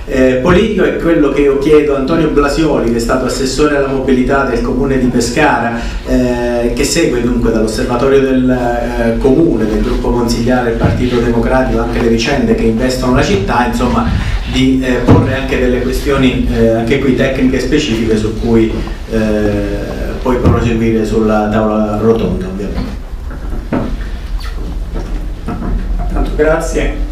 politico è quello che io chiedo a Antonio Blasioli, che è stato assessore alla mobilità del comune di Pescara, che segue dunque dall'osservatorio del comune, del gruppo consigliare del Partito Democratico, anche le vicende che investono la città, insomma, di porre anche delle questioni anche qui tecniche specifiche su cui poi proseguire sulla tavola rotonda, ovviamente. Tanto grazie.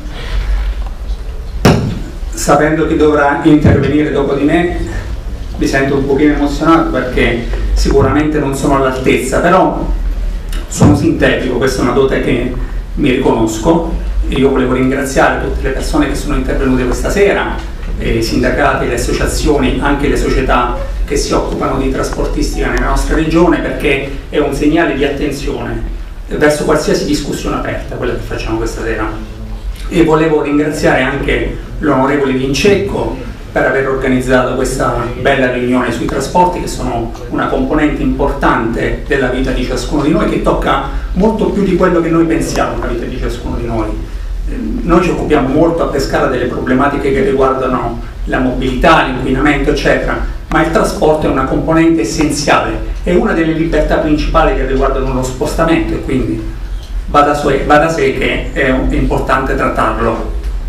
Sapendo che dovrà intervenire dopo di me, mi sento un pochino emozionato perché sicuramente non sono all'altezza, però sono sintetico, questa è una dote che mi riconosco. E io volevo ringraziare tutte le persone che sono intervenute questa sera, i sindacati, le associazioni, anche le società che si occupano di trasportistica nella nostra regione, perché è un segnale di attenzione verso qualsiasi discussione aperta, quella che facciamo questa sera. E volevo ringraziare anche l'onorevole Vincecco per aver organizzato questa bella riunione sui trasporti, che sono una componente importante della vita di ciascuno di noi, che tocca molto più di quello che noi pensiamo nella vita di ciascuno di noi. Noi ci occupiamo molto a Pescara delle problematiche che riguardano la mobilità, l'inquinamento, eccetera, ma il trasporto è una componente essenziale, è una delle libertà principali che riguardano lo spostamento, e quindi va da sé che è importante trattarlo.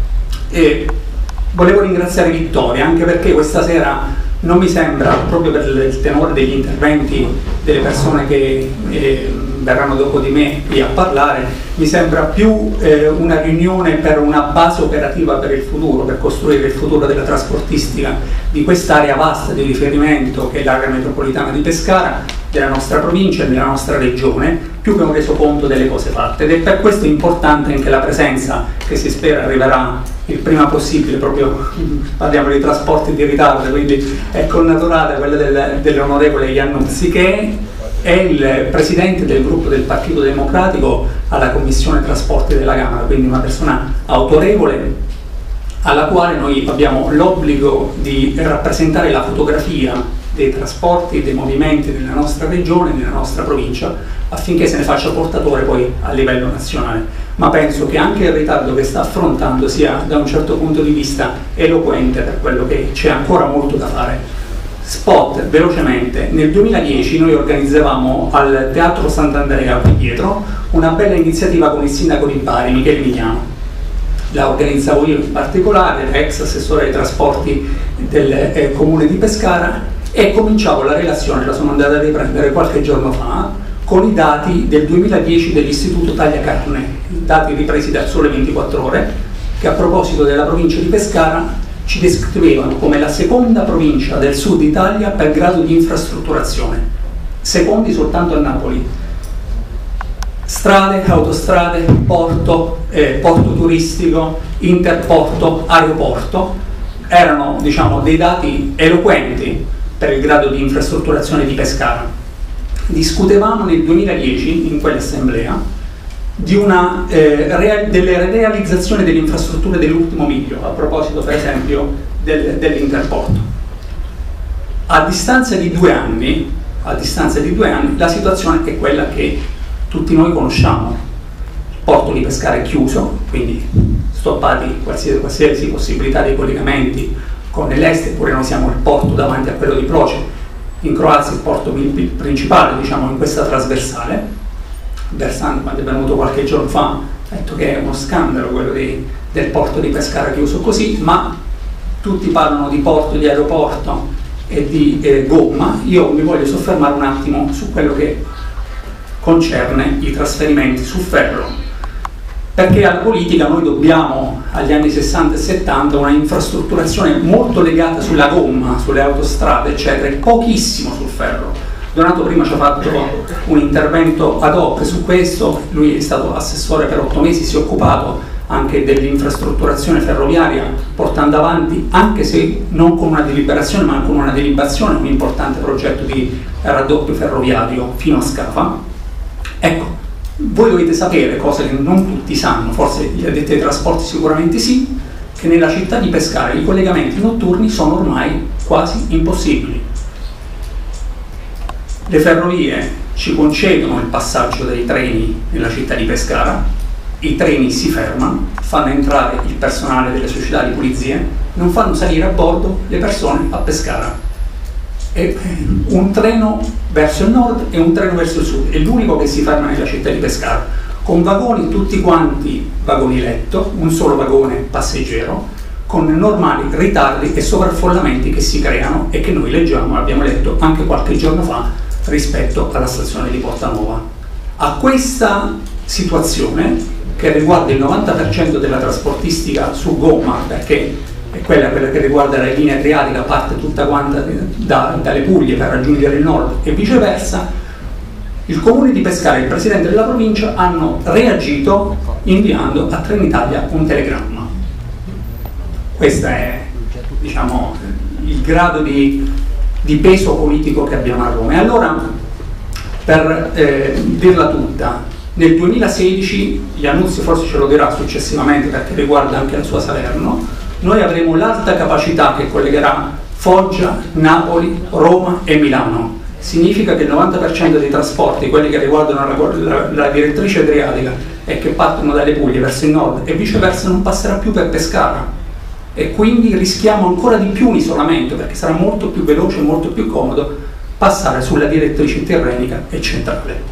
E volevo ringraziare Vittoria, anche perché questa sera non mi sembra, proprio per il tenore degli interventi delle persone che verranno dopo di me qui a parlare, mi sembra più una riunione per una base operativa per il futuro, per costruire il futuro della trasportistica di quest'area vasta di riferimento che è l'area metropolitana di Pescara, della nostra provincia e della nostra regione, più che un resoconto delle cose fatte. Ed è per questo importante anche la presenza, che si spera arriverà il prima possibile, proprio parliamo di trasporti di ritardo, quindi è connaturata quella dell'onorevole Iannuzzi, che è il presidente del gruppo del Partito Democratico alla Commissione Trasporti della Camera, quindi una persona autorevole alla quale noi abbiamo l'obbligo di rappresentare la fotografia dei trasporti, dei movimenti nella nostra regione, nella nostra provincia, affinché se ne faccia portatore poi a livello nazionale. Ma penso che anche il ritardo che sta affrontando sia da un certo punto di vista eloquente per quello che c'è ancora molto da fare. Spot, velocemente, nel 2010 noi organizzavamo al Teatro Sant'Andrea qui dietro una bella iniziativa con il sindaco di Bari, Michele Migliano. La organizzavo io in particolare, ex assessore ai trasporti del comune di Pescara, e cominciavo la relazione, la sono andata a riprendere qualche giorno fa, con i dati del 2010 dell'Istituto Taglia Carne, i dati ripresi dal Sole 24 Ore, che a proposito della provincia di Pescara ci descrivevano come la seconda provincia del sud Italia per grado di infrastrutturazione, secondi soltanto a Napoli. Strade, autostrade, porto, porto turistico, interporto, aeroporto, erano, diciamo, dei dati eloquenti per il grado di infrastrutturazione di Pescara. Discutevamo nel 2010 in quell'assemblea di delle realizzazioni delle infrastrutture dell'ultimo miglio, a proposito per esempio dell'interporto. A distanza di 2 anni la situazione è quella che tutti noi conosciamo. Il porto di Pescara è chiuso, quindi stoppati qualsiasi possibilità di collegamenti con l'est, eppure noi siamo il porto davanti a quello di Ploce, in Croazia il porto principale, diciamo, in questa trasversale. Bersani, quando è venuto qualche giorno fa, ha detto che è uno scandalo quello del porto di Pescara chiuso così, ma tutti parlano di porto, di aeroporto e di gomma. Io mi voglio soffermare un attimo su quello che concerne i trasferimenti su ferro, perché alla politica noi dobbiamo, agli anni 60 e 70, una infrastrutturazione molto legata sulla gomma, sulle autostrade, eccetera, e pochissimo sul ferro. Donato prima ci ha fatto un intervento ad hoc su questo, lui è stato assessore per 8 mesi, si è occupato anche dell'infrastrutturazione ferroviaria, portando avanti, anche se non con una deliberazione, ma con una delibazione, un importante progetto di raddoppio ferroviario fino a Scafa. Ecco, voi dovete sapere, cose che non tutti sanno, forse gli addetti ai trasporti sicuramente sì, che nella città di Pescara i collegamenti notturni sono ormai quasi impossibili. Le ferrovie ci concedono il passaggio dei treni nella città di Pescara i treni si fermano, fanno entrare il personale delle società di pulizie, non fanno salire a bordo le persone a Pescara. E un treno verso il nord e un treno verso il sud, è l'unico che si ferma nella città di Pescara, con vagoni tutti quanti vagoni letto, un solo vagone passeggero, con normali ritardi e sovraffollamenti che si creano e che noi leggiamo, abbiamo letto anche qualche giorno fa rispetto alla stazione di Portanova. A questa situazione, che riguarda il 90% della trasportistica su gomma, perché è quella che riguarda la linea adriatica, parte tutta quanta dalle Puglie per raggiungere il nord e viceversa, il comune di Pescara e il presidente della provincia hanno reagito inviando a Trenitalia un telegramma. Questo è, diciamo, il grado di peso politico che abbiamo a Roma. E allora, per dirla tutta, nel 2016, Iannuzzi forse ce lo dirà successivamente perché riguarda anche la sua Salerno, noi avremo l'alta capacità che collegherà Foggia, Napoli, Roma e Milano. Significa che il 90% dei trasporti, quelli che riguardano la direttrice adriatica e che partono dalle Puglie verso il nord e viceversa, non passerà più per Pescara. E quindi rischiamo ancora di più un isolamento, perché sarà molto più veloce e molto più comodo passare sulla direttrice tirrenica e centrale.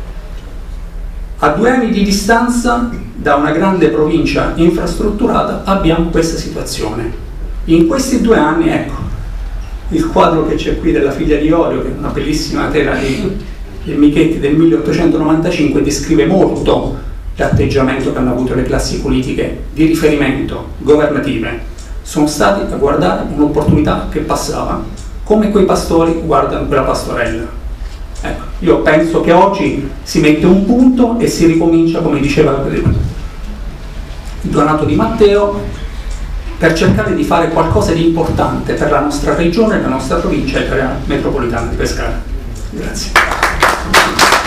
A 2 anni di distanza da una grande provincia infrastrutturata abbiamo questa situazione. In questi 2 anni, ecco, il quadro che c'è qui della figlia di Orio, che è una bellissima tela di Michetti del 1895, descrive molto l'atteggiamento che hanno avuto le classi politiche di riferimento governative. Sono stati a guardare un'opportunità che passava, come quei pastori guardano quella pastorella. Ecco, io penso che oggi si mette un punto e si ricomincia, come diceva Donato Di Matteo, per cercare di fare qualcosa di importante per la nostra regione, la nostra provincia e l'area metropolitana di Pescara. Grazie.